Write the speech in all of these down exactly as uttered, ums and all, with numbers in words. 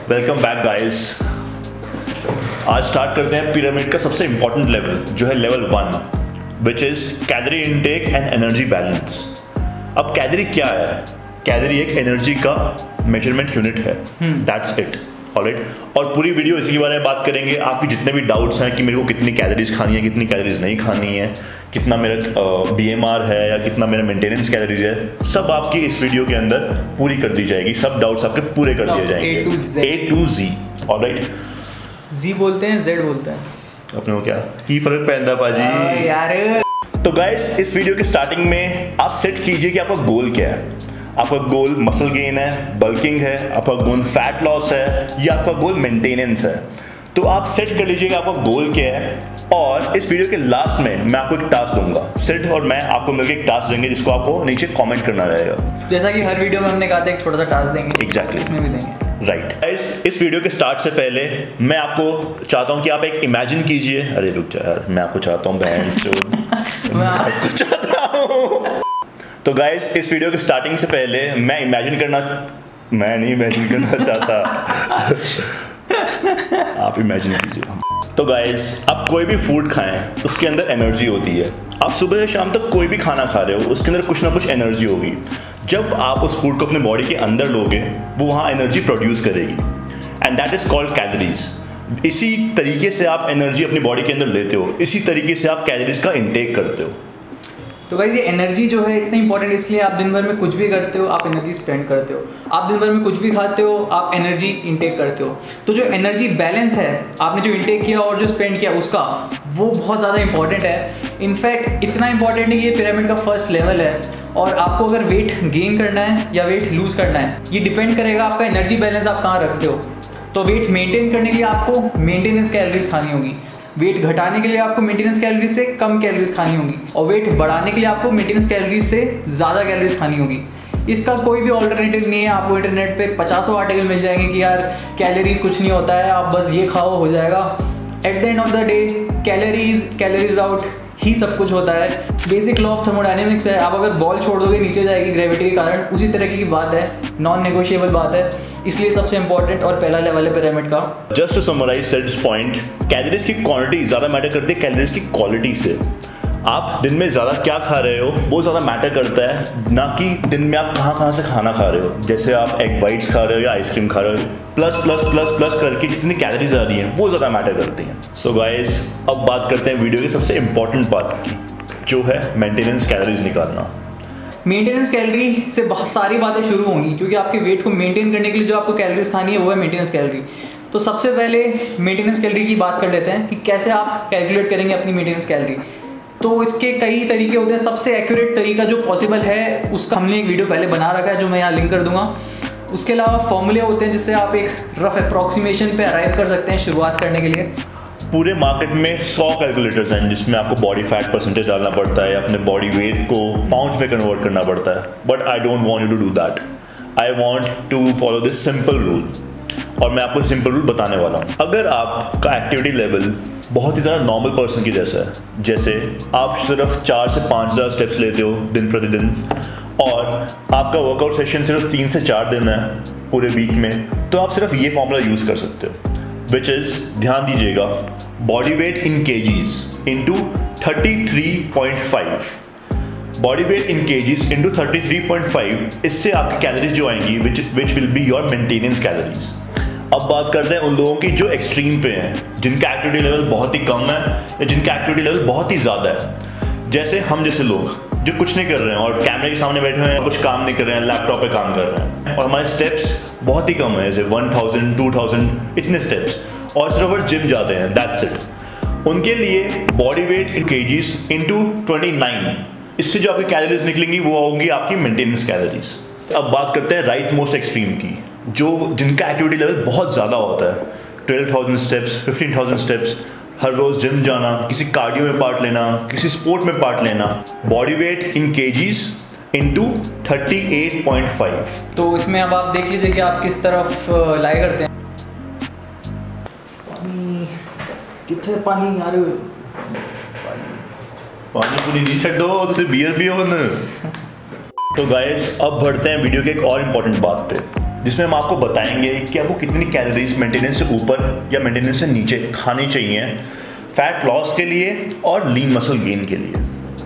Welcome back guys. आज start करते हैं पिरामिड का सबसे इंपॉर्टेंट लेवल जो है level one, which is calorie intake and energy balance. अब कैलोरी क्या है? कैलोरी एक एनर्जी का मेजरमेंट यूनिट है, दैट्स इट। ऑलराइट, और पूरी वीडियो इसी के बारे में बात करेंगे। आपकी जितने भी डाउट्स हैं कि मेरे को कितनी कैलोरीज खानी है, कितनी कैलोरीज नहीं खानी है, कितना मेरा बी एम आर है या कितना मेरा मेंटेनेंस कैलोरीज है, सब आपकी इस वीडियो के अंदर पूरी कर दी जाएगी। सब डाउट्स आपके पूरे कर दिए जाएंगे, ए टू जी। ऑलराइट, जी बोलते हैं, जेड बोलते हैं, अपने को क्या की फर्क पैदा पाजी यार। तो गाइस, इस वीडियो के स्टार्टिंग में आप सेट कीजिए कि आपका गोल क्या है। आपका गोल मसल गेन है, बल्किंग है, आपका गोल फैट लॉस है, या आपका गोल मेंटेनेंस है। तो आप सेट कर लीजिए कि आपका गोल क्या है। और इस वीडियो के लास्ट में मैं आपको एक टास्क दूंगा। सिड और मैं आपको मिलकर एक टास्क देंगे जिसको आपको नीचे कमेंट करना रहेगा। जैसा कि हर वीडियो में हमने कहा था एक छोटा सा टास्क देंगे, एग्जैक्टली इसमें भी देंगे। राइट गाइस, इस वीडियो के स्टार्ट से पहले मैं आपको चाहता हूं कि आप एक इमेजिन कीजिए। अरे रुक जा यार, मैं आपको चाहता हूं बहन चोद मैं आपको चाहता हूं। तो गाइस, इस वीडियो के स्टार्टिंग से पहले मैं इमेजिन करना मैं नहीं इमेजिन करना चाहता आप इमेजिन कीजिए। तो गाइस, आप कोई भी फूड खाएं उसके अंदर एनर्जी होती है। आप सुबह से शाम तक कोई भी खाना खा रहे हो उसके अंदर कुछ ना कुछ एनर्जी होगी। जब आप उस फूड को अपने बॉडी के अंदर लोगे वो वहाँ एनर्जी प्रोड्यूस करेगी, and that is called calories. इसी तरीके से आप एनर्जी अपनी बॉडी के अंदर लेते हो, इसी तरीके से आप कैलोरीज का इंटेक करते हो। तो गाइस, ये एनर्जी जो है इतना इंपॉर्टेंट इसलिए आप दिन भर में कुछ भी करते हो, आप एनर्जी स्पेंड करते हो। आप दिन भर में कुछ भी खाते हो, आप एनर्जी इंटेक करते हो। तो जो एनर्जी बैलेंस है, आपने जो इंटेक किया और जो स्पेंड किया उसका, वो बहुत ज़्यादा इंपॉर्टेंट है। इनफैक्ट इतना इंपॉर्टेंट है कि ये पिरामिड का फर्स्ट लेवल है। और आपको अगर वेट गेन करना है या वेट लूज़ करना है, ये डिपेंड करेगा आपका एनर्जी बैलेंस आप कहाँ रखते हो। तो वेट मेंटेन करने के लिए आपको मेंटेनेंस कैलोरीज खानी होगी, वेट घटाने के लिए आपको मेंटेनेंस कैलोरीज से कम कैलोरीज खानी होगी, और वेट बढ़ाने के लिए आपको मेंटेनेंस कैलोरीज से ज़्यादा कैलोरीज खानी होगी। इसका कोई भी ऑल्टरनेटिव नहीं है। आपको इंटरनेट पे पचासों आर्टिकल मिल जाएंगे कि यार कैलोरीज कुछ नहीं होता है, आप बस ये खाओ हो जाएगा। At the end of the day calories calories out ही सब कुछ होता है। बेसिक लॉ ऑफ थर्मोडायनेमिक्स है। आप अगर बॉल छोड़ दोगे नीचे जाएगी ग्रेविटी के कारण, उसी तरह की बात है, नॉन नेगोशिएबल बात है। इसलिए सबसे इंपॉर्टेंट और पहला लेवल है पिरामिड का। Just to summarise sets point, calories की क्वांटिटी ज़्यादा मैटर करती है कैलोरीज की क्वालिटी से। आप दिन में ज़्यादा क्या खा रहे हो वो ज़्यादा मैटर करता है, ना कि दिन में आप कहाँ कहाँ से खाना खा रहे हो। जैसे आप एग वाइट्स खा रहे हो या आइसक्रीम खा रहे हो, प्लस प्लस प्लस प्लस करके जितनी कैलोरीज आ रही हैं वो ज़्यादा मैटर करती हैं। सो गाइस, अब बात करते हैं वीडियो की सबसे इंपॉर्टेंट पार्ट की, जो है मेंटेनेंस कैलोरीज निकालना। मेंटेनेंस कैलोरी से बहुत सारी बातें शुरू होंगी, क्योंकि आपके वेट को मेंटेन करने के लिए जो आपको कैलोरीज खानी है वो है मेंटेनेंस कैलोरी। तो सबसे पहले मेंटेनेंस कैलोरी की बात कर लेते हैं कि कैसे आप कैलकुलेट करेंगे अपनी मेंटेनेंस कैलोरी। तो इसके कई तरीके होते हैं। सबसे एक्यूरेट तरीका जो पॉसिबल है उसका हमने एक वीडियो पहले बना रखा है जो मैं यहाँ लिंक कर दूंगा। उसके अलावा फॉर्मूले होते हैं जिससे आप एक रफ अप्रॉक्सीमेशन पे अराइव कर सकते हैं शुरुआत करने के लिए। पूरे मार्केट में सौ कैलकुलेटर्स हैं जिसमें आपको बॉडी फैट परसेंटेज डालना पड़ता है, अपने बॉडी वेट को पाउंड्स में कन्वर्ट करना पड़ता है। But I don't want you to do that. I want to follow this simple rule, और मैं आपको सिंपल रूल बताने वाला हूँ। अगर आपका एक्टिविटी लेवल बहुत ही ज़्यादा नॉर्मल पर्सन की जैसा है, जैसे आप सिर्फ चार से पाँच हज़ार स्टेप्स लेते हो दिन प्रतिदिन, और आपका वर्कआउट सेशन सिर्फ तीन से चार दिन है पूरे वीक में, तो आप सिर्फ ये फॉर्मूला यूज़ कर सकते हो, विच इज़, ध्यान दीजिएगा, body weight in KGs into thirty three point five. Body weight in KGs into thirty three point five, इससे आपकी कैलोरीज जो आएंगी which which will be your maintenance calories. अब बात करते हैं उन लोगों की जो एक्सट्रीम पे हैं, जिनका एक्टिविटी लेवल बहुत ही कम है या जिनका एक्टिविटी लेवल बहुत ही ज़्यादा है। जैसे हम जैसे लोग जो कुछ नहीं कर रहे हैं और कैमरे के सामने बैठे हैं, कुछ काम नहीं कर रहे हैं, लैपटॉप पे काम कर रहे हैं, और हमारे स्टेप्स बहुत ही कम है, जैसे वन थाउजेंड टू थाउजेंड इतने स्टेप्स, और सिर्फ और जिम जाते हैं, दैट्स इट। उनके लिए body weight in KGs into twenty nine, इससे जो आपकी कैलोरीज निकलेंगी वो होंगी आपकी मेंटेनेंस कैलोरीज। अब बात करते हैं राइट मोस्ट एक्सट्रीम की, जो जिनका एक्टिविटी लेवल बहुत ज़्यादा होता है, twelve thousand steps, fifteen thousand steps, हर रोज़ जिम जाना, किसी कार्डियो में पार्ट लेना, किसी स्पोर्ट में पार्ट लेना। Body weight in KGs into thirty eight point five. तो इसमें अब आप देख लीजिए कि आप किस तरफ लाई करते हैं। पानी कितने पानी यार, पानी पूरी नहीं छो तो सिर्फ बियर पियो न। तो गाइस, अब बढ़ते हैं वीडियो के एक और इम्पोर्टेंट बात पे। जिसमें हम आपको बताएंगे कि आपको कितनी कैलोरीज मेंटेनेंस से ऊपर या मेंटेनेंस से नीचे खानी चाहिए फैट लॉस के लिए और लीन मसल गेन के लिए।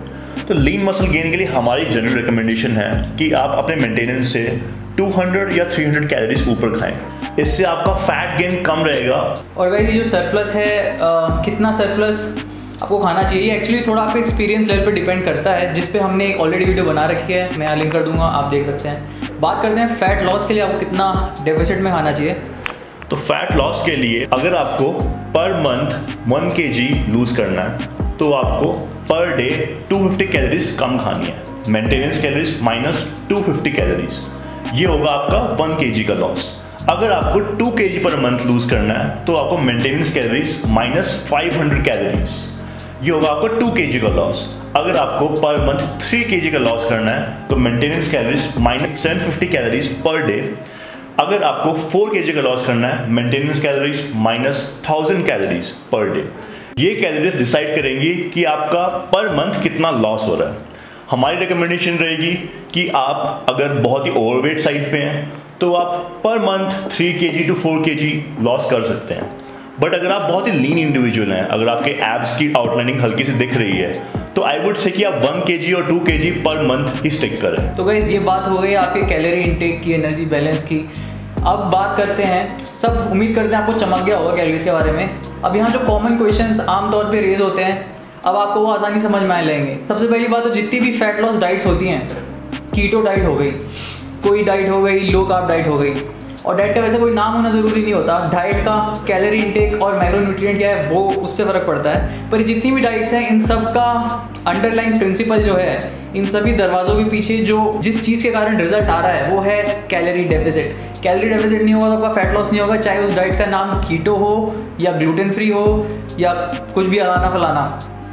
तो लीन मसल गेन के लिए हमारी जनरल रिकमेंडेशन है कि आप अपने मेंटेनेंस से दो सौ या तीन सौ कैलोरीज ऊपर खाएं। इससे आपका फैट गेन कम रहेगा। और गाइस ये जो सरप्लस है, आ, कितना सरप्लस आपको खाना चाहिए, एक्चुअली थोड़ा आपके एक्सपीरियंस लेवल पे डिपेंड करता है, जिस पे हमने एक ऑलरेडी वीडियो बना रखी है, मैं यहाँ लिंक कर दूंगा, आप देख सकते हैं। बात करते हैं फैट लॉस के लिए आपको कितना डेफिसिट में खाना चाहिए। तो फैट लॉस के लिए अगर आपको पर मंथ वन के जी लूज करना है तो आपको पर डे दो सौ पचास कैलोरीज कम खानी है। मेंटेनेंस कैलोरीज माइनस दो सौ पचास कैलोरीज, ये होगा आपका वन के जी का लॉस। अगर आपको टू के जी पर मंथ लूज करना है तो आपको maintenance calories minus five hundred calories, ये होगा आपको टू के जी का लॉस। अगर आपको पर मंथ थ्री के जी का लॉस करना है तो maintenance calories minus seven fifty calories per day. अगर आपको फोर के जी का लॉस करना है maintenance calories minus thousand calories per day. ये कैलोरीज डिसाइड करेंगी कि आपका पर मंथ कितना लॉस हो रहा है। हमारी रिकमेंडेशन रहेगी कि आप अगर बहुत ही ओवरवेट साइड पे हैं तो आप पर मंथ थ्री के जी to four K ji loss कर सकते हैं। बट अगर आप बहुत ही लीन इंडिविजुअल हैं, अगर आपके एब्स की आउटलाइनिंग हल्की सी दिख रही है तो आई वुड से कि आप वन के जी और टू के जी पर मंथ ही स्टिक करें। तो गाइस ये बात हो गई आपके कैलोरी इनटेक की, एनर्जी बैलेंस की। अब बात करते हैं, सब उम्मीद करते हैं आपको चमक गया होगा कैलोरीज के बारे में। अब यहाँ जो कॉमन क्वेश्चंस आमतौर पे रेज होते हैं, अब आपको वो आसानी समझ में आ लेंगे। सबसे पहली बात, तो जितनी भी फैट लॉस डाइट्स होती हैं, कीटो डाइट हो गई, कोई डाइट हो गई, लो कार्ब डाइट हो गई, और डाइट का वैसे कोई नाम होना ज़रूरी नहीं होता। डाइट का कैलोरी इनटेक और मैक्रोन्यूट्रिएंट क्या है वो उससे फ़र्क पड़ता है। पर जितनी भी डाइट्स हैं इन सब का अंडरलाइन प्रिंसिपल जो है, इन सभी दरवाज़ों के पीछे जो जिस चीज़ के कारण रिजल्ट आ रहा है वो है कैलोरी डेफिसिट। कैलोरी डेफिसिट नहीं होगा तो आपका फैट लॉस नहीं होगा, चाहे उस डाइट का नाम कीटो हो या ग्लूटेन फ्री हो या कुछ भी अलाना फलाना।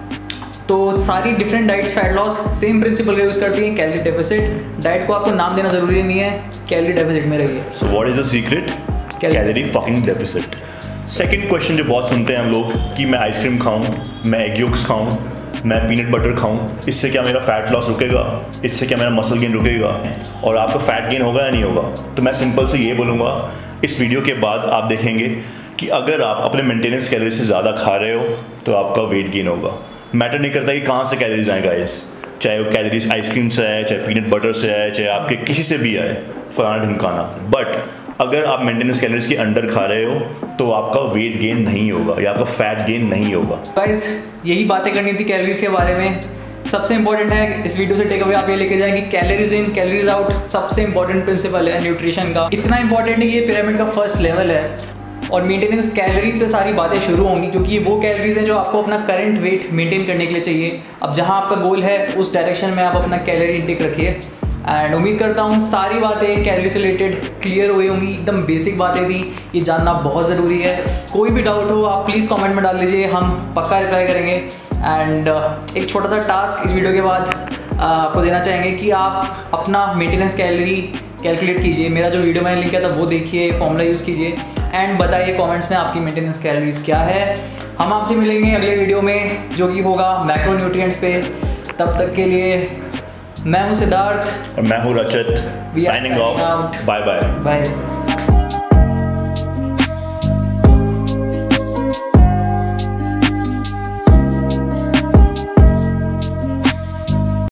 तो सारी different diets fat loss same principle का यूज़ करती हैं, कैलोरी डेफिसिट। डाइट को आपको नाम देना ज़रूरी नहीं है, कैलोरी डेफिसिट में रहिए। So what is the secret? Calorie fucking deficit. Second question जो बहुत सुनते हैं हम लोग कि मैं आइसक्रीम खाऊं, मैं एग योक्स खाऊं, मैं पीनट बटर खाऊं, इससे क्या मेरा फैट लॉस रुकेगा, इससे क्या मेरा मसल गेन रुकेगा और आपका फैट गेन होगा या नहीं होगा? तो मैं सिंपल से ये बोलूँगा, इस वीडियो के बाद आप देखेंगे कि अगर आप अपने मेंटेनेंस कैलोरी से ज़्यादा खा रहे हो तो आपका वेट गेन होगा। मैटर नहीं करता कि कहाँ से कैलोरीज आए गाइस, चाहे वो कैलोरीज आइसक्रीम से आए, चाहे पीनट बटर से आए, चाहे आपके किसी से भी आए, फलाना ढिमकाना। बट अगर आप मेंटेनेंस कैलोरीज के अंडर खा रहे हो तो आपका वेट गेन नहीं होगा या आपका फैट गेन नहीं होगा। गाइस यही बातें करनी थी कैलोरीज के बारे में। सबसे इंपॉर्टेंट है इस वीडियो से टेक अवे आप ये लेके जाएंगे, कैलोरीज इन कैलोरीज आउट सबसे इंपॉर्टेंट प्रिंसिपल है न्यूट्रिशन का। इतना इंपॉर्टेंट है, ये पिरामिड का फर्स्ट लेवल है और मेंटेनेंस कैलोरीज से सारी बातें शुरू होंगी, क्योंकि ये वो कैलोरीज हैं जो आपको अपना करंट वेट मेंटेन करने के लिए चाहिए। अब जहाँ आपका गोल है उस डायरेक्शन में आप अपना कैलोरी इंटेक रखिए। एंड उम्मीद करता हूँ सारी बातें कैलोरी से रिलेटेड क्लियर हुई होंगी। एकदम बेसिक बातें थी, ये जानना बहुत ज़रूरी है। कोई भी डाउट हो आप प्लीज़ कमेंट में डाल दीजिए, हम पक्का रिप्लाई करेंगे। एंड uh, एक छोटा सा टास्क इस वीडियो के बाद uh, आपको देना चाहेंगे कि आप अपना मेंटेनेंस कैलोरी कैलकुलेट कीजिए। मेरा जो वीडियो मैंने लिंक किया था वो देखिए, फॉर्मूला यूज़ कीजिए एंड बताइए कमेंट्स में आपकी मेंटेनेंस कैलोरीज क्या है। हम आपसे मिलेंगे अगले वीडियो में जो कि होगा मैक्रो न्यूट्रिएंट्स पे। तब तक के लिए मैं हूँ सिद्धार्थ और मैं हूँ Rachit, signing off. Bye bye. Bye.